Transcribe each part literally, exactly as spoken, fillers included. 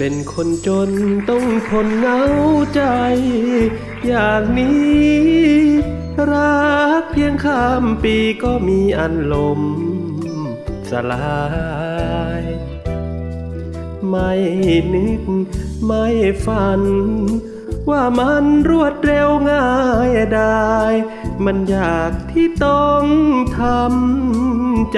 เป็นคนจนต้องทนเหงาใจอย่างนี้รักเพียงข้ามปีก็มีอันลมสลายไม่นึกไม่ฝันว่ามันรวดเร็วง่ายได้มันอยากที่ต้องทำใจ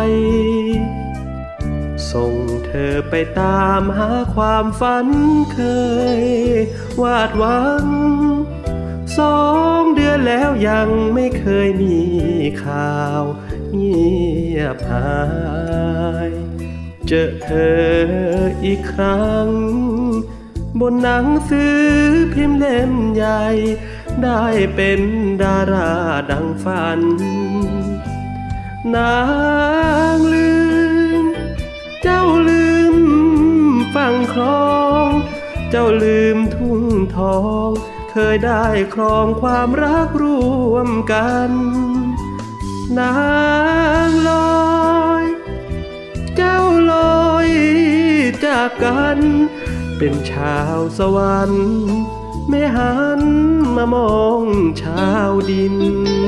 ส่งเธอไปตามหาความฝันเคยวาดหวังสองเดือนแล้วยังไม่เคยมีข่าวเงียบหายเจอเธออีกครั้งบนหนังสือพิมพ์เล่มใหญ่ได้เป็นดาราดังฝันนางลืมเจ้าลืมฝั่งคลองเจ้าลืมทุ่งทองเคยได้ครองความรักร่วมกันนางลอยเจ้าลอยจากกันเป็นชาวสวรรค์ไม่หันมามองชาวดิน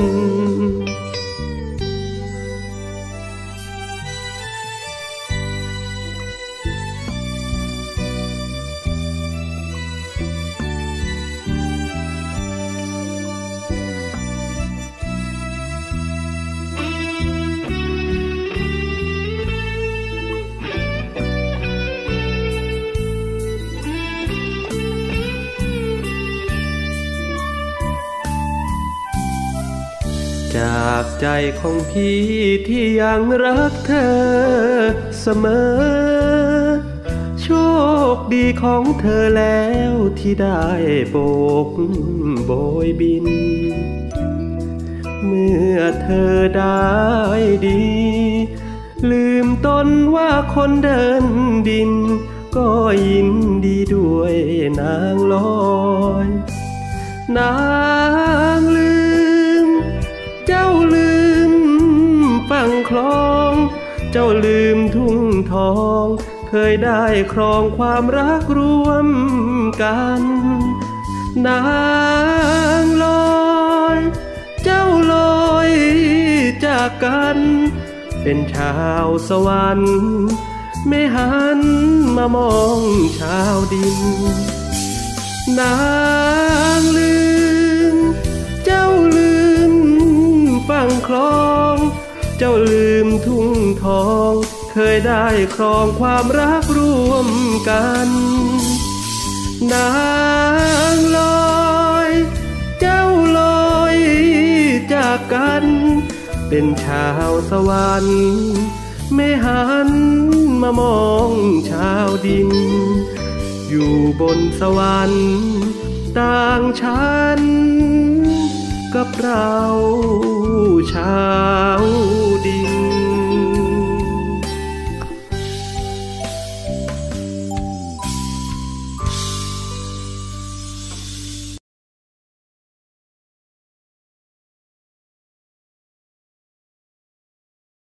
จากใจของพี่ที่ยังรักเธอเสมอโชคดีของเธอแล้วที่ได้โบกโบยบินเมื่อเธอได้ดีลืมตนว่าคนเดินดินก็ยินดีด้วยนางลอยนางลืมเจ้าลืมฝั่งคลองเจ้าลืมทุ่งทองเคยได้ครองความรักร่วมกันนางลอยเจ้าลอยจากกันเป็นชาวสวรรค์ไม่หันมามองชาวดินนางลืมเจ้าลืมฝั่งคลองเจ้าลืมทุ่งทองเคยได้ครองความรักร่วมกันนางลอยเจ้าลอยจากกันเป็นชาวสวรรค์ไม่หันมามองชาวดินอยู่บนสวรรค์ต่างชั้นกับเราชาวดิน